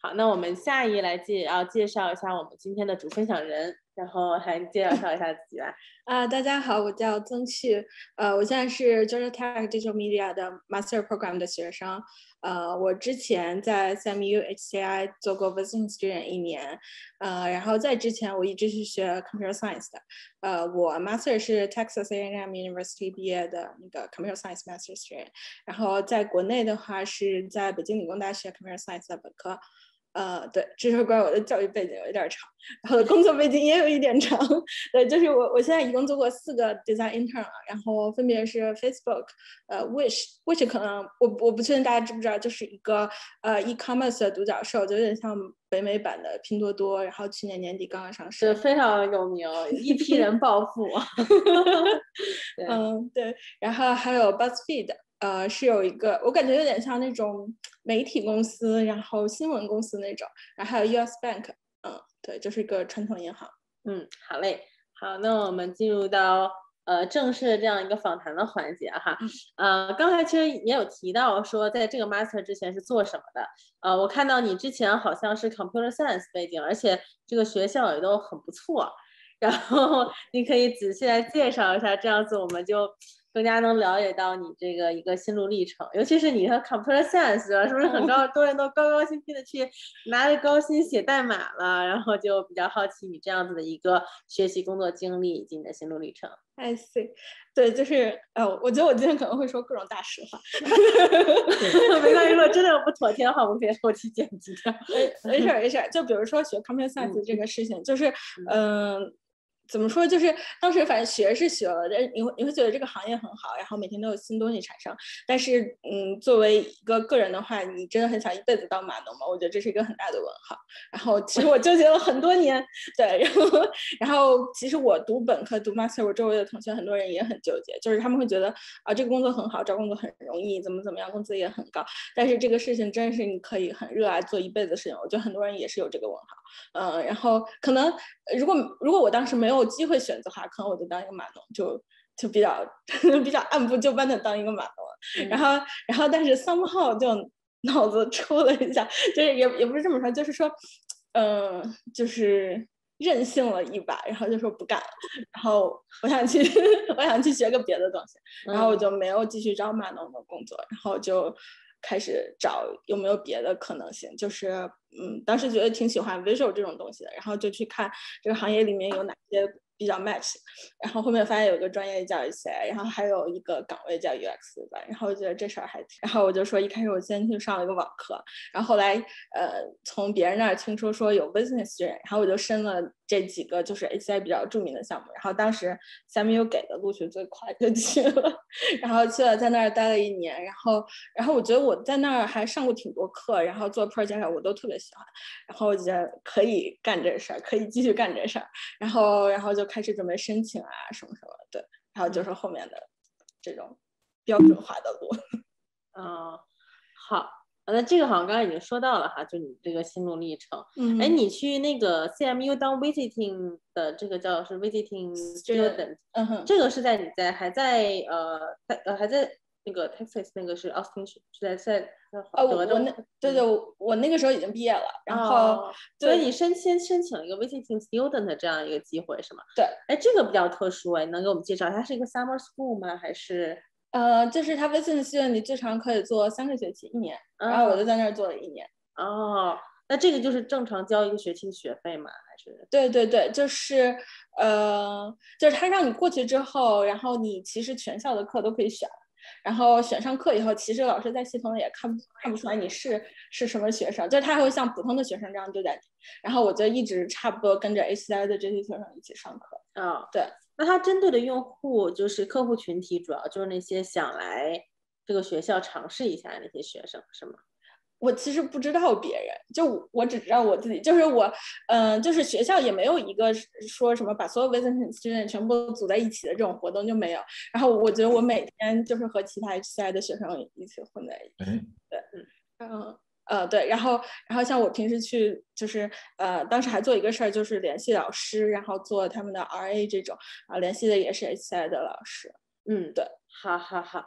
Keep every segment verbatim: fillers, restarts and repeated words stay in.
好，那我们下一来介要介绍一下我们今天的主分享人，然后还介绍一下自己吧。 啊、大家好，我叫曾旭，呃，我现在是 Georgia Tech Digital Media 的 Master Program 的学生，呃，我之前在 S M U H C I 做过 Visiting Student 一年，呃，然后在之前我一直是学 Computer Science 的，呃，我 Master 是 Texas A and M University 毕业的那个 Computer Science Master Student，然后在国内的话是在北京理工大学 Computer Science 的本科。呃，对，这是关于我的教育背景有一点长，然后工作背景也有一点长。对，就是我我现在一共做过四个 design intern 了，然后分别是 Facebook， 呃 Wish，Wish 可能我我不确定大家知不知道，就是一个呃 e-commerce 的独角兽，就有点像北美版的拼多多，然后去年年底刚刚上市， 对，非常有名，一批人暴富。 对嗯，对，然后还有 BuzzFeed。呃，是有一个，我感觉有点像那种媒体公司，然后新闻公司那种，然后还有 U S Bank， 嗯，对，就是一个传统银行。 嗯，好嘞，好，那我们进入到呃正式的这样一个访谈的环节哈。呃，刚才其实也有提到说，在这个 master 之前是做什么的。呃，我看到你之前好像是 computer science 背景，而且这个学校也都很不错。然后你可以仔细来介绍一下，这样子我们就更加能了解到你这个一个心路历程，尤其是你的 computer science 是不是很高，多人都高高兴兴的去拿着高薪写代码了，然后就比较好奇你这样子的一个学习工作经历以及你的心路历程。 I see， 对，就是呃，我觉得我今天可能会说各种大实话， 没关系，如果真的有不妥帖的话，我们可以后期剪辑掉。 没事没事，就比如说学 computer science 这个事情，就是嗯。呃怎么说？就是当时反正学是学了，但你会你会觉得这个行业很好，然后每天都有新东西产生。但是，嗯，作为一个个人的话，你真的很想一辈子当码农吗？我觉得这是一个很大的问号。然后，其实我纠结了很多年，对，然后，然后其实我读本科读 master， 我周围的同学很多人也很纠结，就是他们会觉得啊，这个工作很好，找工作很容易，怎么怎么样，工资也很高。但是这个事情真是你可以很热爱做一辈子的事情，我觉得很多人也是有这个问号。嗯，然后可能如果如果我当时没有机会选择的话，可能我就当一个码农，就就比较比较按部就班的当一个码农。嗯、然后然后但是 somehow 就脑子抽了一下，就是也也不是这么说，就是说，嗯、呃，就是任性了一把，然后就说不干了，然后我想去我想去学个别的东西，然后我就没有继续找码农的工作，然后就开始找有没有别的可能性，就是嗯，当时觉得挺喜欢 visual 这种东西的，然后就去看这个行业里面有哪些比较 match， 然后后面发现有一个专业叫 U X， 然后还有一个岗位叫 U X 吧，然后我觉得这事儿还挺，然后我就说一开始我先去上了一个网课，然后后来呃从别人那儿听说说有 business student， 然后我就申了这几个就是 H C I 比较著名的项目，然后当时 S M U 给的录取最快就去了，然后去了在那儿待了一年，然后然后我觉得我在那儿还上过挺多课，然后做 project 我都特别喜欢，然后我觉得可以干这事儿，可以继续干这事儿，然后然后就开始准备申请啊什么什么的，对，然后就是后面的这种标准化的路。 嗯、哦，好，那这个好像刚刚已经说到了哈，就你这个心路历程。 嗯， 哎，你去那个 C M U 当 visiting 的这个叫是 visiting student， 嗯哼， 这个是在你在还在呃在呃还在那个 Texas 那个是 Austin 是在在德州。 哦，我那对对，我那个时候已经毕业了，然后、 哦、所以你申先申请一个 visiting student 这样一个机会是吗？ 对， 哎，这个比较特殊哎，能给我们介绍它是一个 summer school 吗？还是？ 呃，就是他 visiting student 你最长可以做三个学期，一年，然后我就在那儿做了一年。 哦，那这个就是正常交一个学期的学费吗？还是？ 对对对，就是呃，就是他让你过去之后，然后你其实全校的课都可以选，然后选上课以后，其实老师在系统里也看不看不出来你是是什么学生，就是他还会像普通的学生这样对待你。然后我就一直差不多跟着 H C I 的这些学生一起上课。 哦， 对。 那他针对的用户就是客户群体，主要就是那些想来这个学校尝试一下的那些学生，是吗？ 我其实不知道别人，就我只知道我自己，就是我，嗯、呃，就是学校也没有一个说什么把所有 visiting student 全部组在一起的这种活动就没有。然后我觉得我每天就是和其他 H C I 的学生一起混在一起。对，嗯，呃，对，然后，然后像我平时去，就是呃，当时还做一个事儿，就是联系老师，然后做他们的 R A 这种，啊，联系的也是 H C I 的老师。 嗯，对，好好好。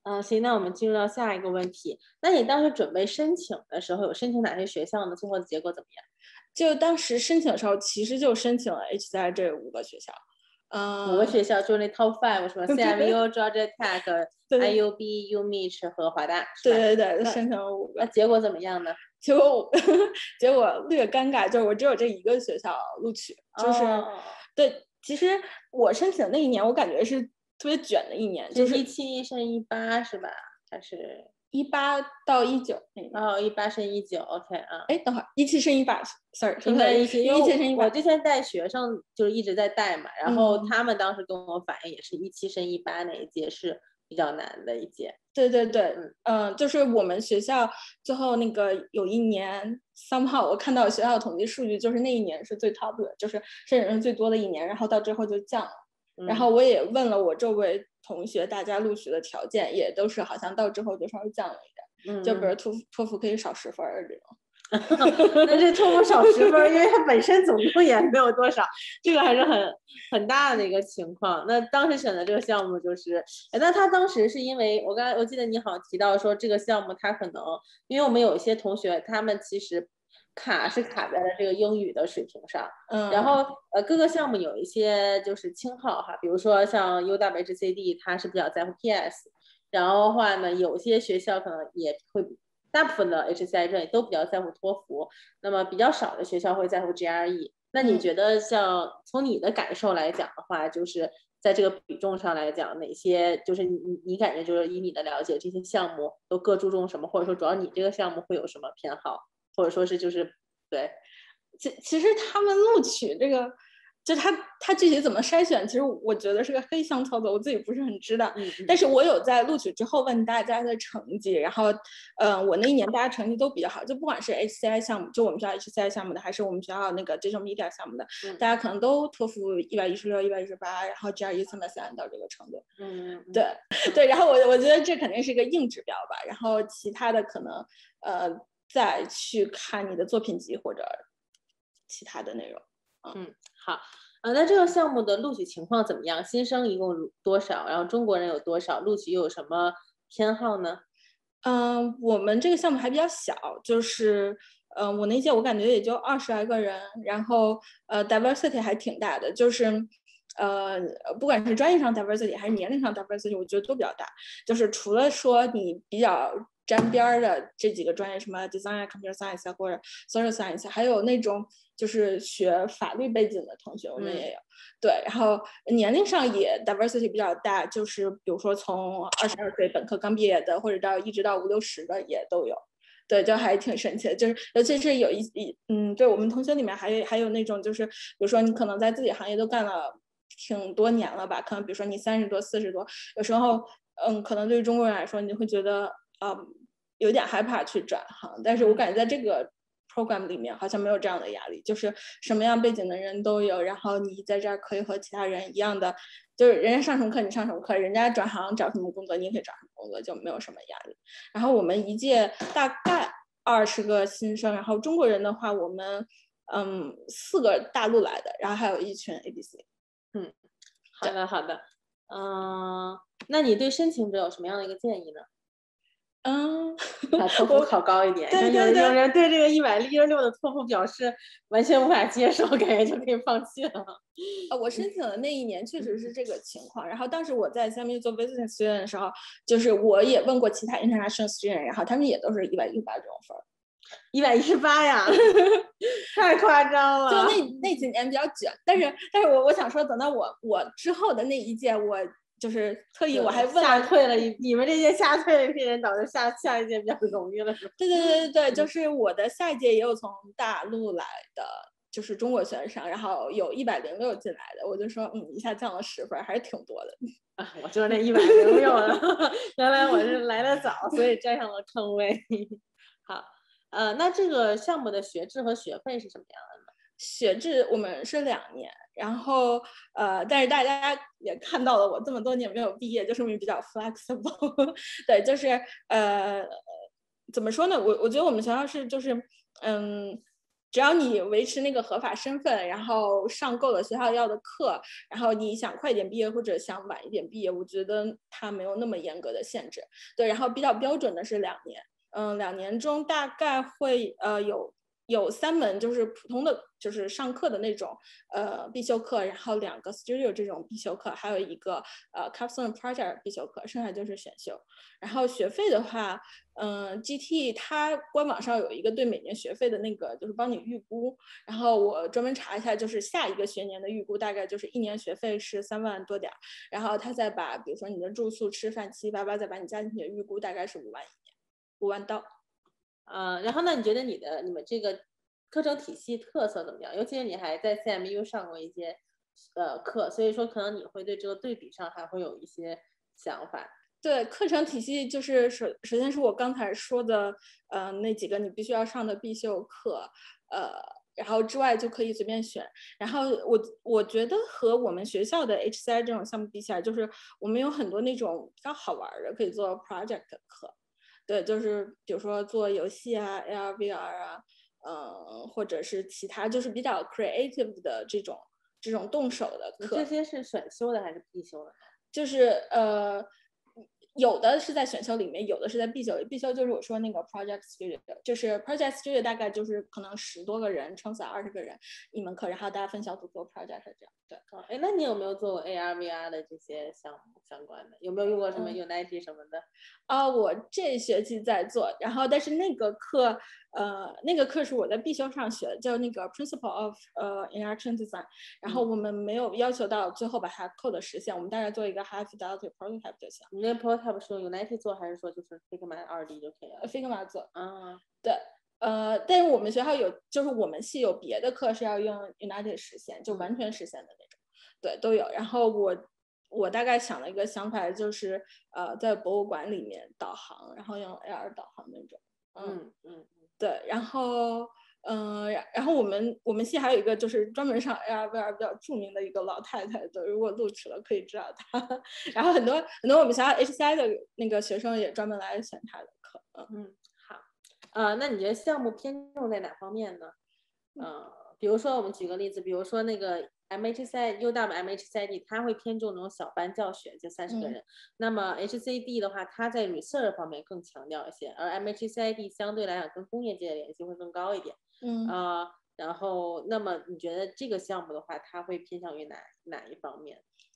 嗯，行，那我们进入到下一个问题。那你当时准备申请的时候，有申请哪些学校呢？最后的结果怎么样？ 就当时申请的时候，其实就申请了 H C I 这五个学校。嗯， 五个学校就是那 top five 什么 C M U、Georgia Tech、I U B、UMich 和华大， 对对对，申请了五个。 那结果怎么样呢？ 结果结果略尴尬，就是我只有这一个学校录取，就是、 哦、 对。其实我申请那一年，我感觉是特别卷的一年，就是一七升一八是吧？还是一八到一九？ 哦，一八升一九 ，OK 啊。 哎，等会儿一七升一八 ，sorry， 应该一七， 一七升一八。 我之前带学生就是一直在带嘛，然后他们当时跟我反映也是一七升一八那一届是比较难的一届。 对对对，嗯、呃，就是我们学校最后那个有一年 somehow 我看到学校统计数据，就是那一年是最 top 的，就是申请人最多的一年，然后到最后就降了。嗯、然后我也问了我周围同学，大家录取的条件也都是好像到之后就稍微降了一点，嗯、就比如托托福可以少十分这种。 那这托福少十分，因为它本身总共也没有多少，这个还是很很大的一个情况。那当时选的这个项目就是，哎，那他当时是因为我刚才我记得你好像提到说这个项目他可能，因为我们有一些同学他们其实卡是卡在了这个英语的水平上，嗯，然后呃各个项目有一些就是轻号哈，比如说像 U W H C D 它是比较在乎 P S， 然后的话呢，有些学校可能也会。大部分的 H C I 证都比较在乎托福，那么比较少的学校会在乎 G R E。那你觉得像从你的感受来讲的话，就是在这个比重上来讲，哪些就是你你感觉就是以你的了解，这些项目都各注重什么，或者说主要你这个项目会有什么偏好，或者说是就是对， 其其实他们录取这个。就他他具体怎么筛选，其实我觉得是个黑箱操作，我自己不是很知道。 嗯、 但是我有在录取之后问大家的成绩，然后，呃，我那一年大家成绩都比较好，就不管是 H C I 项目，就我们学校 H C I 项目的，还是我们学校那个 Digital Media 项目的， 嗯、 大家可能都托福一百一十六、一百一十八，然后 G R E 三百三到这个程度。 嗯， 对对，然后我我觉得这肯定是一个硬指标吧，然后其他的可能呃再去看你的作品集或者其他的内容。 嗯，好。呃，那这个项目的录取情况怎么样？新生一共多少？然后中国人有多少？录取又有什么偏好呢？ 嗯，我们这个项目还比较小，就是呃，我那届我感觉也就二十来个人，然后呃 ，diversity 还挺大的，就是呃，不管是专业上 diversity 还是年龄上 diversity， 我觉得都比较大。就是除了说你比较沾边的这几个专业，什么 design、computer science 或者 social science， 还有那种就是学法律背景的同学，我们也有。嗯、对，然后年龄上也 diversity 比较大，就是比如说从二十二岁本科刚毕业的，或者到一直到五六十的也都有。对，就还挺神奇的，就是尤其是有一一嗯，对我们同学里面还有还有那种就是，比如说你可能在自己行业都干了挺多年了吧，可能比如说你三十多、四十多，有时候嗯，可能对于中国人来说，你会觉得嗯有点害怕去转行，但是我感觉在这个 program 里面好像没有这样的压力，就是什么样背景的人都有，然后你在这儿可以和其他人一样的，就是人家上什么课你上什么课，人家转行找什么工作你也可以找什么工作，就没有什么压力。然后我们一届大概二十个新生，然后中国人的话，我们嗯四个大陆来的，然后还有一群 A B C。 嗯，好的好的，嗯、呃，那你对申请者有什么样的一个建议呢？ 嗯， 把托福考高一点。 对对对， 有人对这个一百一十六的托福表示完全无法接受，感觉就可以放弃了。 呃，我申请的那一年确实是这个情况。然后当时我在 S M U 做 business student 的时候，就是我也问过其他 international student， 然后他们也都是一百一十八这种分。 一百一十八呀，太夸张了。 就那那几年比较卷，但是但是我我想说，等到我我之后的那一届，我就是特意我还问吓退了你们这届吓退了一批人，导致下下一届比较容易了，是吧？ 对对对对对，就是我的下一届也有从大陆来的，就是中国学生，然后有一百零六进来的，我就说嗯，一下降了十分，还是挺多的。 啊，我就是那一百零六了，原来我是来的早，所以占上了坑位。好。呃，那这个项目的学制和学费是什么样的呢？ 学制我们是两年，然后呃，但是大家也看到了我这么多年没有毕业，就说明比较 flexible。对，就是呃，怎么说呢？我我觉得我们学校是就是嗯， 只要你维持那个合法身份，然后上够了学校要的课，然后你想快一点毕业或者想晚一点毕业，我觉得它没有那么严格的限制。对，然后比较标准的是两年，嗯，两年中大概会呃有有三门就是普通的就是上课的那种呃必修课，然后两个 studio 这种必修课，还有一个呃 capstone project 必修课，剩下就是选修。然后学费的话，嗯、呃、，G T 它官网上有一个对每年学费的那个就是帮你预估，然后我专门查一下，就是下一个学年的预估大概就是一年学费是三万多点，然后他再把比如说你的住宿吃饭七七八八再把你加进去的预估大概是五万一年，五万刀。 呃，然后那你觉得你的你们这个课程体系特色怎么样？尤其是你还在 C M U 上过一些呃课，所以说可能你会对这个对比上还会有一些想法。 对，课程体系就是首首先是我刚才说的，呃，那几个你必须要上的必修课，呃，然后之外就可以随便选。然后我我觉得和我们学校的 H C I 这种项目比起来，就是我们有很多那种比较好玩的可以做 project 课。对，就是比如说做游戏啊 A R V R 啊，嗯，或者是其他就是比较 creative 的这种这种动手的课。 这些是选修的还是必修的？ 就是呃，有的是在选修里面，有的是在必修里。必修就是我说那个 project studio，就是 project studio 大概就是可能十多个人，撑死二十个人一门课，然后大家分小组做 project 这样。对， 哎，那你有没有做过 A R V R 的这些项目相关的？有没有用过什么 Unity 什么的？ 啊、呃，我这学期在做，然后但是那个课，呃，那个课是我在必修上学的，叫那个 Principle of 呃 Interaction Design，然后我们没有要求到最后把它 code 实现，我们大概做一个 high fidelity prototype 就行。 你那 prototype 是用 Unity 做，还是说就是 Figma 二 D 就可以了 ？Figma 做。 啊， 对。呃，但是我们学校有，就是我们系有别的课是要用 Unity 实现，就完全实现的那种，对，都有。然后我我大概想了一个想法，就是呃，在博物馆里面导航，然后用 A R 导航那种。 嗯嗯， 对，然后嗯、呃，然后我们我们系还有一个就是专门上 A R V R 比较著名的一个老太太的，如果录取了可以知道她。然后很多很多我们学校 H C I 的那个学生也专门来选她的课。嗯嗯，好。呃，那你觉得项目偏重在哪方面呢？呃，比如说我们举个例子，比如说那个 M H C I U W M H C I D，它会偏重那种小班教学，就三十个人。嗯、那么 H C D 的话，它在 research 方面更强调一些，而 M H C I D 相对来讲跟工业界的联系会更高一点。 嗯呃，然后那么你觉得这个项目的话，它会偏向于哪哪一方面？